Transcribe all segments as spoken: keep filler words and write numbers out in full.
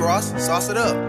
Ross, sauce it up.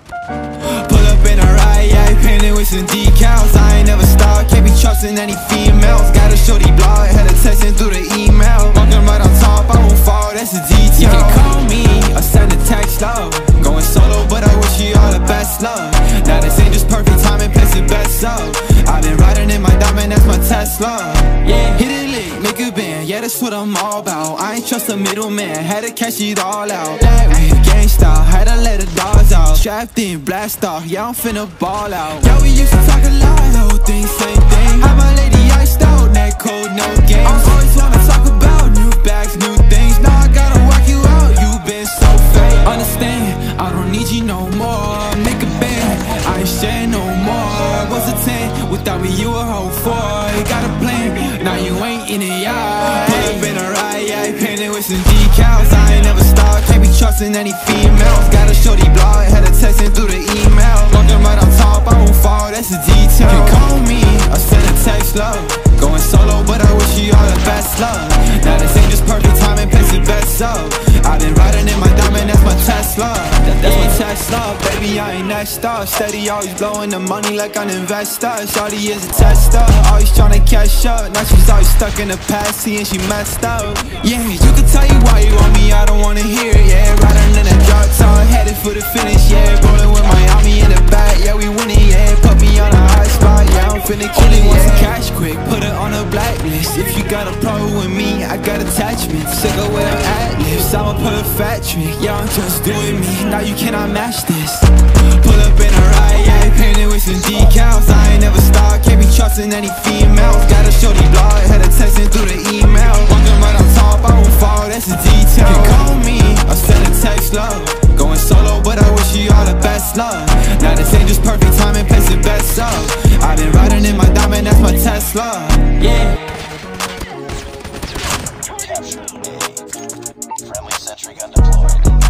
Pull up in a ride, yeah, painted with some decals. I ain't never stopped, can't be trusting any females. Got a shorty blog, had her texting through the email. Walking right on top, I won't fall, that's a detail. You can call me or send a text, love. Going solo, but I wish you all the best, love. Now this ain't just perfect timing, place it best up. I've been riding in my diamond, that's my Tesla. Yeah, hit it lit, make a band, yeah, that's what I'm all about. I ain't trust a middleman, had to cash it all out. That way, gangsta, had to let the dogs out. Strapped in, blast off, yeah, I'm finna ball out. Yeah, we used to talk a lot, whole thing, same thing. Had my lady iced out, neck cold, no games. I always wanna talk about new bags, new things. Now I gotta work you out, you been so fake. Understand, I don't need you no more. Make a band, I ain't sharing no more. What's a ten? Without me, you a whole four. You got a plan, now you ain't in it, yeah. Pull up in a ride, yeah, painted with some decals. I ain't never stopped, can't be trusting any females. Got a shorty blog, had her texting through the email. Walking right on top, I won't fall, that's a detail. You can call me, or send a text, love. Going solo, but I wish you all the best, love. Now this ain't just perfect timing, place it best up. I've been riding in my diamond, that's my Tesla. That, that's my Tesla, baby, I ain't next up. Steady, always blowing the money like an investor. Shawty is a tester, always tryna catch up. Now she's always stuck in the past, seeing she messed up. Yeah, you can tell you why you want me, I don't wanna hear it, yeah. Riding in a drop top, headed for the finish, yeah. Rolling with Miami in the back, yeah, we winning, yeah. Put me on a high spot, yeah, I'm finna kill it, yeah. Cash quick, put it on a blacklist. If you got a problem with me, I got attachments. Sick of where I'm at lips, I'm a perfect trick. Yeah, I'm just doing me, now you cannot match this. Pull up in a ride, yeah, painted with some decals. I ain't never stopped, can't be trusting any females. Got a shorty blog, had her texting through the email. Walking right on top, I won't fall, that's a detail. You can call me, or send a text, love. Going solo, but I wish you all the best, love. Now this ain't just perfect timing, place it best up. I've been riding in my diamond, that's my Tesla. Yeah. Capture made. Friendly sentry gun deployed.